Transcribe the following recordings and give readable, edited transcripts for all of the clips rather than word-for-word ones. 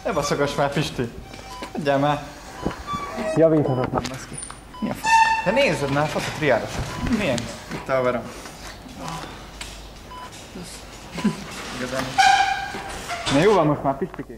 Ne baszogass már, Pisti! Adjál már! Javíthatatlan lesz ki. Mi a fasz? De nézzed már, fasz a triádosat. Milyen? Itt a verem. Igazán. Na jó van most már, Pistiké.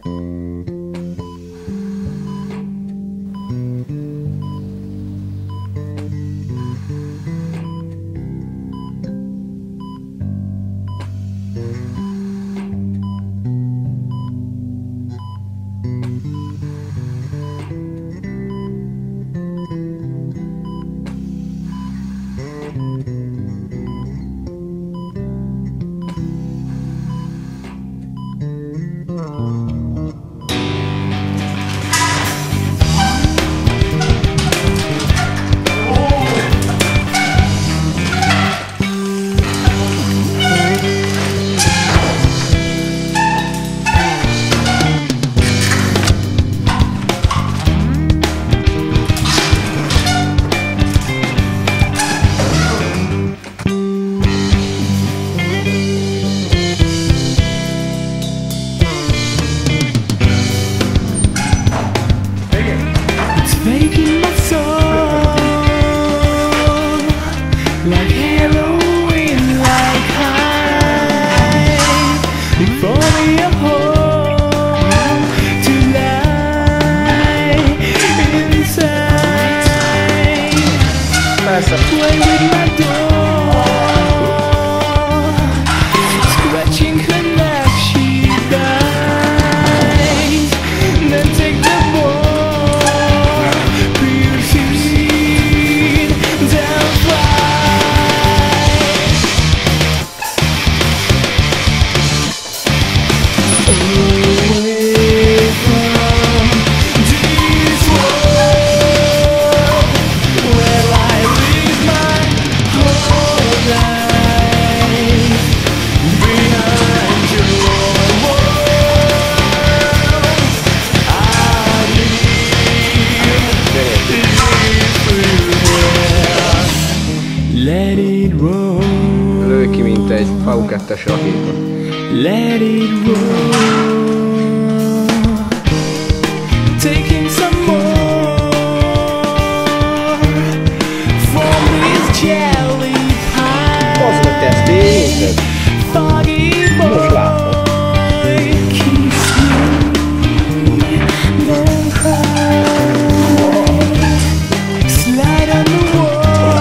Making my soul like heroin, like high. Before me a home to lie inside. Play with my door, scratching her neck, she dies. Then take the ball. Let it roll. Lő ki, mint egy P2-es rakéta. Let it roll. Taking some more from this jelly pie. Az meg te ezt nézed? Foggy Most látom. boy, kiss me, then cry. Slide on the wall.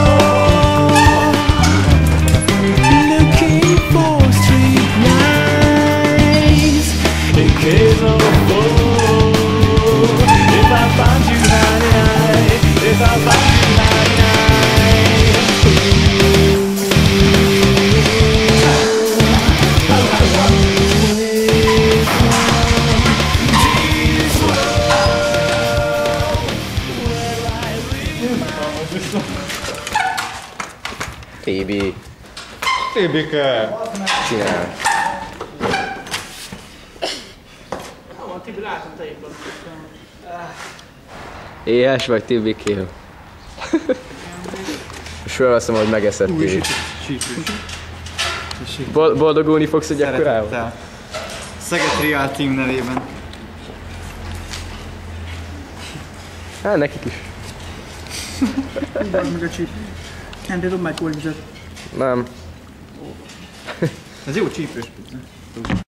TB. TB-ke! Csinál. Van, Tibi, látom, te éppen. Éhes vagy TB-ké? És felveszem, hogy megeszettél. Boldogulni fogsz egy ekkorával? Szeretettel. Szeged Triál Team nevében. Hát nekik is. Meg a csíp. Nem, de dob már egy kólvizet. Nem. Ez jó csípős.